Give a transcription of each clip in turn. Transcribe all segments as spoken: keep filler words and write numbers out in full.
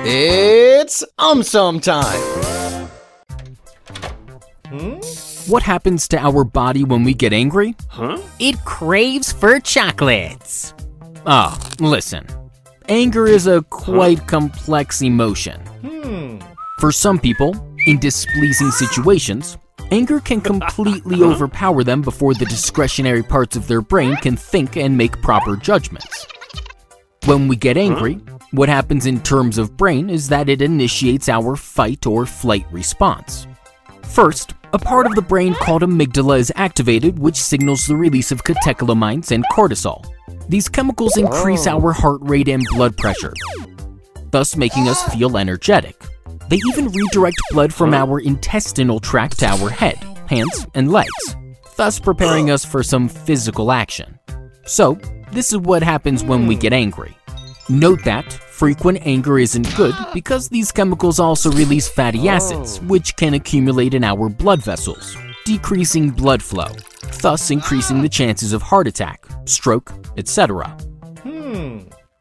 It's AumSum time! Hmm? What happens to our body when we get angry? Huh? It craves for chocolates. Ah, listen. Anger is a quite huh? complex emotion. Hmm. For some people, in displeasing situations, anger can completely huh? overpower them before the discretionary parts of their brain can think and make proper judgments. When we get angry, huh? what happens in terms of brain is that it initiates our fight or flight response. First, a part of the brain called amygdala is activated, which signals the release of catecholamines and cortisol. These chemicals increase our heart rate and blood pressure, thus making us feel energetic. They even redirect blood from our intestinal tract to our head, hands, and legs, thus preparing us for some physical action. So, this is what happens when we get angry. Note that frequent anger isn't good because these chemicals also release fatty acids, which can accumulate in our blood vessels, decreasing blood flow, thus increasing the chances of heart attack, stroke, et cetera. Hmm.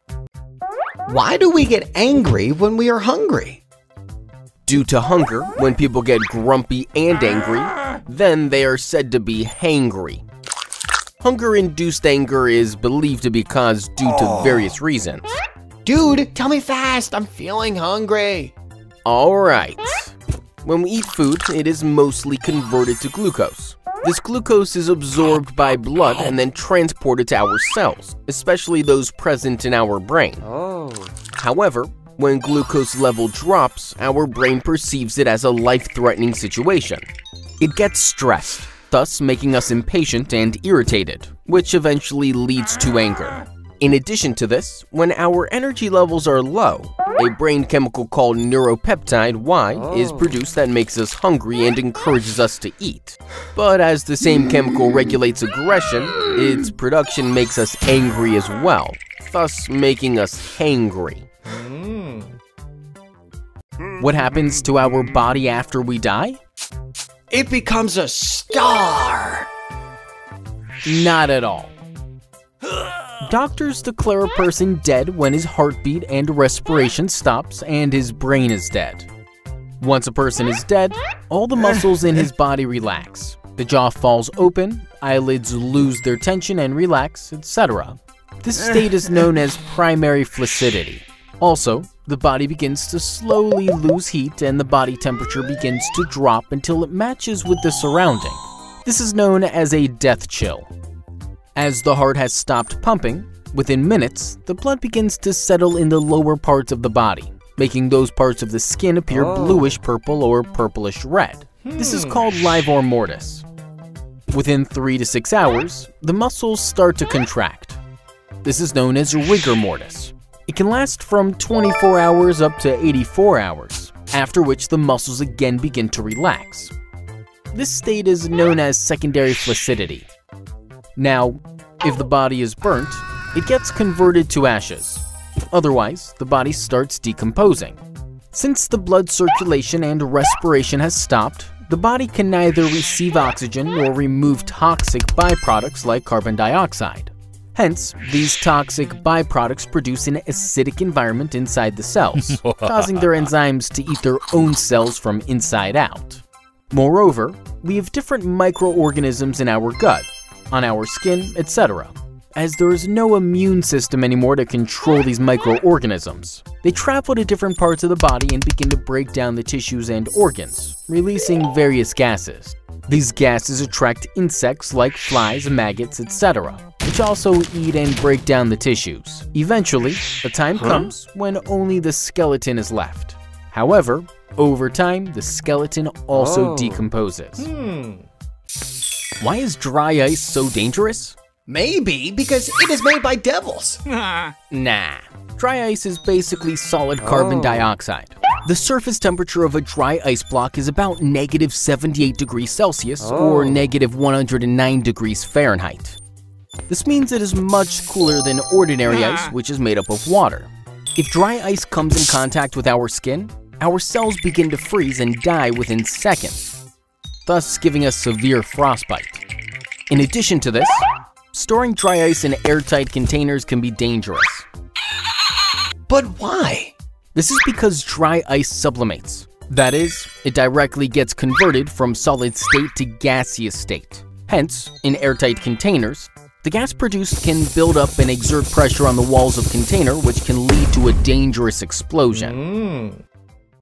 Why do we get angry when we are hungry? Due to hunger, when people get grumpy and angry, then they are said to be hangry. Hunger-induced anger is believed to be caused due to various reasons. Dude, tell me fast, I'm feeling hungry. Alright. When we eat food, it is mostly converted to glucose. This glucose is absorbed by blood and then transported to our cells, especially those present in our brain. Oh. However, when glucose level drops, our brain perceives it as a life-threatening situation. It gets stressed, thus making us impatient and irritated, which eventually leads to anger. In addition to this, when our energy levels are low, a brain chemical called neuropeptide Y oh. is produced that makes us hungry and encourages us to eat. But as the same chemical regulates aggression, its production makes us angry as well, thus making us hangry. Mm. What happens to our body after we die? It becomes a star! Not at all. Doctors declare a person dead when his heartbeat and respiration stops and his brain is dead. Once a person is dead, all the muscles in his body relax. The jaw falls open, eyelids lose their tension and relax, et cetera. This state is known as primary flaccidity. Also, the body begins to slowly lose heat and the body temperature begins to drop until it matches with the surrounding. This is known as a death chill. As the heart has stopped pumping, within minutes, the blood begins to settle in the lower parts of the body, making those parts of the skin appear oh. bluish purple or purplish red. Hmm. This is called livor mortis. Within three to six hours, the muscles start to contract. This is known as rigor mortis. It can last from twenty-four hours up to eighty-four hours, after which the muscles again begin to relax. This state is known as secondary flaccidity. Now, if the body is burnt, it gets converted to ashes. Otherwise, the body starts decomposing. Since the blood circulation and respiration has stopped, the body can neither receive oxygen nor remove toxic byproducts like carbon dioxide. Hence, these toxic byproducts produce an acidic environment inside the cells, causing their enzymes to eat their own cells from inside out. Moreover, we have different microorganisms in our gut, on our skin, et cetera. As there is no immune system anymore to control these microorganisms, they travel to different parts of the body and begin to break down the tissues and organs, releasing various gases. These gases attract insects like flies, maggots, et cetera, which also eat and break down the tissues. Eventually, a time huh? comes when only the skeleton is left. However, over time, the skeleton also oh. decomposes. Hmm. Why is dry ice so dangerous? Maybe because it is made by devils. Nah. Dry ice is basically solid carbon oh. dioxide. The surface temperature of a dry ice block is about negative seventy-eight degrees Celsius oh. or negative one hundred nine degrees Fahrenheit. This means it is much cooler than ordinary nah. ice, which is made up of water. If dry ice comes in contact with our skin, our cells begin to freeze and die within seconds, thus giving us severe frostbite. In addition to this, storing dry ice in airtight containers can be dangerous. But why? This is because dry ice sublimates. That is, it directly gets converted from solid state to gaseous state. Hence, in airtight containers, the gas produced can build up and exert pressure on the walls of container, which can lead to a dangerous explosion. Mm.